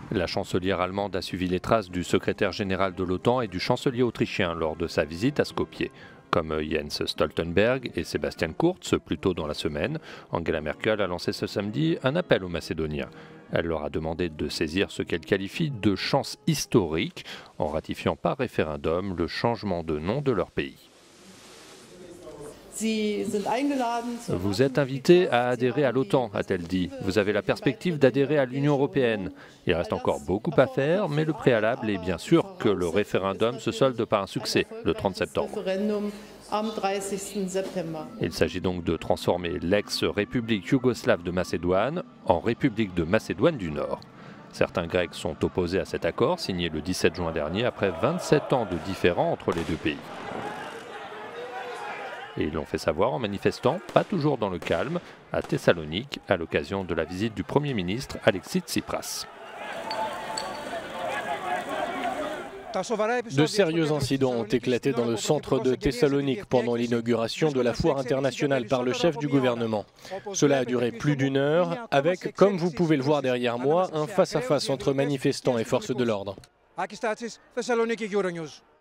La chancelière allemande a suivi les traces du secrétaire général de l'OTAN et du chancelier autrichien lors de sa visite à Skopje. Comme Jens Stoltenberg et Sebastian Kurz plus tôt dans la semaine, Angela Merkel a lancé ce samedi un appel aux Macédoniens. Elle leur a demandé de saisir ce qu'elle qualifie de chance historique en ratifiant par référendum le changement de nom de leur pays. Vous êtes invités à adhérer à l'OTAN, a-t-elle dit. Vous avez la perspective d'adhérer à l'Union européenne. Il reste encore beaucoup à faire, mais le préalable est bien sûr que le référendum se solde par un succès le 30 septembre. Il s'agit donc de transformer l'ex-république yougoslave de Macédoine en République de Macédoine du Nord. Certains Grecs sont opposés à cet accord, signé le 17 juin dernier, après 27 ans de différends entre les deux pays. Et ils l'ont fait savoir en manifestant, pas toujours dans le calme, à Thessalonique, à l'occasion de la visite du Premier ministre Alexis Tsipras. De sérieux incidents ont éclaté dans le centre de Thessalonique pendant l'inauguration de la foire internationale par le chef du gouvernement. Cela a duré plus d'une heure, avec, comme vous pouvez le voir derrière moi, un face-à-face entre manifestants et forces de l'ordre.